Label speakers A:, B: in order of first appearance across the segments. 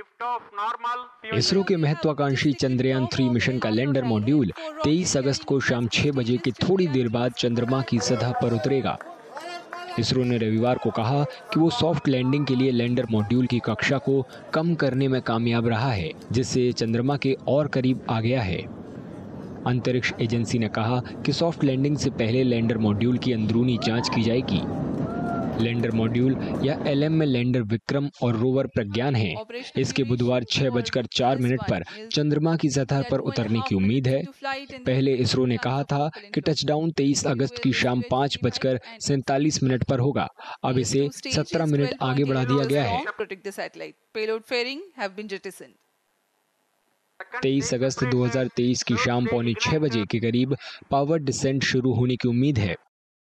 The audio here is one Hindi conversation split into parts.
A: इसरो के महत्वाकांक्षी चंद्रयान 3 मिशन का लैंडर मॉड्यूल 23 अगस्त को शाम 6 बजे के थोड़ी देर बाद चंद्रमा की सतह पर उतरेगा। इसरो ने रविवार को कहा कि वो सॉफ्ट लैंडिंग के लिए लैंडर मॉड्यूल की कक्षा को कम करने में कामयाब रहा है, जिससे चंद्रमा के और करीब आ गया है। अंतरिक्ष एजेंसी ने कहा कि सॉफ्ट लैंडिंग से पहले लैंडर मॉड्यूल की अंदरूनी जांच की जाएगी। लैंडर मॉड्यूल या LM में लैंडर विक्रम और रोवर प्रज्ञान है। इसके बुधवार 6:04 पर चंद्रमा की सतह पर उतरने की उम्मीद है। पहले इसरो ने कहा था कि टचडाउन 23 अगस्त की शाम 5:47 पर होगा। अब इसे 17 मिनट आगे बढ़ा दिया गया है। 23 अगस्त 2023 की शाम 5:45 बजे के करीब पावर डिसेंट शुरू होने की उम्मीद है।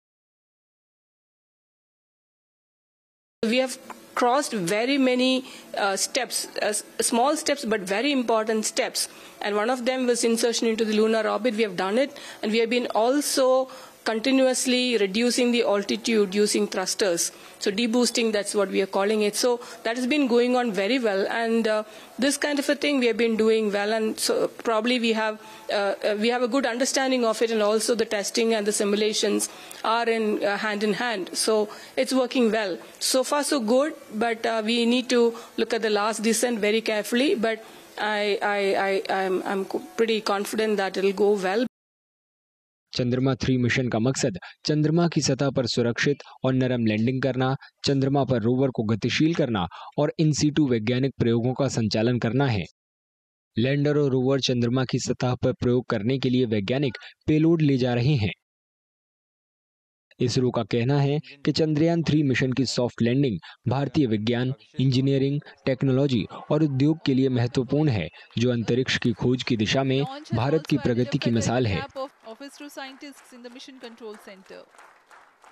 B: We have crossed very many steps, small steps but very important steps, and one of them was insertion into the lunar orbit. We have done it, and we have been also continuously reducing the altitude using thrusters. So deboosting, that's what we are calling it. So that has been going on very well, and this kind of a thing we have been doing well, and so probably we have a good understanding of it, and also the testing and the simulations are in hand. So it's working well. So far so good, but we need to look at the last descent very carefully. But I'm pretty confident that it'll go well.
A: चंद्रमा 3 मिशन का मकसद चंद्रमा की सतह पर सुरक्षित और नरम लैंडिंग करना, चंद्रमा पर रोवर को गतिशील करना और इन सीटू वैज्ञानिक प्रयोगों का संचालन करना है। लैंडर और रोवर चंद्रमा की सतह पर प्रयोग करने के लिए वैज्ञानिक पेलोड ले जा रहे हैं। इसरो का कहना है कि चंद्रयान 3 मिशन की सॉफ्ट लैंडिंग भारतीय विज्ञान, इंजीनियरिंग, टेक्नोलॉजी और उद्योग के लिए महत्वपूर्ण है, जो अंतरिक्ष की खोज की दिशा में भारत की प्रगति की मिसाल है।